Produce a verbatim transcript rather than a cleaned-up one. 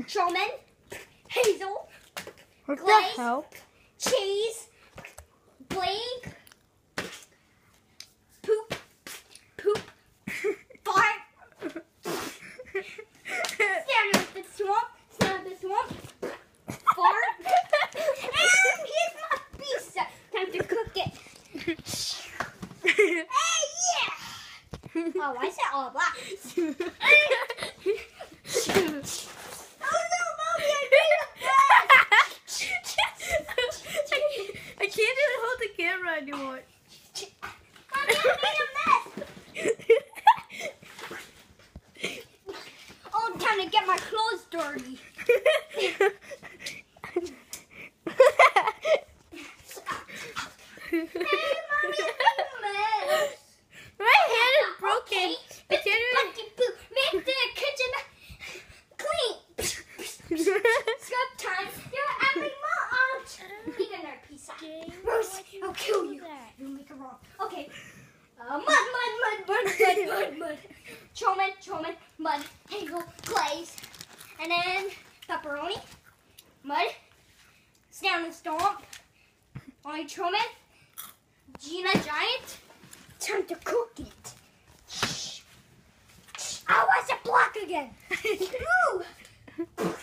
Showman, Hazel, What Glaze, the hell? Cheese, Blake, Poop, Poop, Fart, Stand up the swamp, Stand up the swamp, Fart, and here's my pizza. Time to cook it. Hey, yeah! Oh, I said all black. Oh no, Mommy, I made a mess! I can't even hold the camera anymore. Mommy, I made a mess! Oh, time to get my clothes dirty. Hey, Mommy, I made a mess! My hand is broken. Okay, I can't even. Bucky Boo, make the kitchen clean. Scrub time. You're having my aunt. Eat another pizza. Rose, I'll kill you. You'll make it wrong. Okay. Uh, mud, mud, mud, mud, mud, mud, mud. Choman, choman, mud, Hazel, Glaze, and then pepperoni, mud, Stand and Stomp, Ollie Choman, Gina Giant. Time to cook it. Shh. Shh. Oh, why is it black again? Ooh.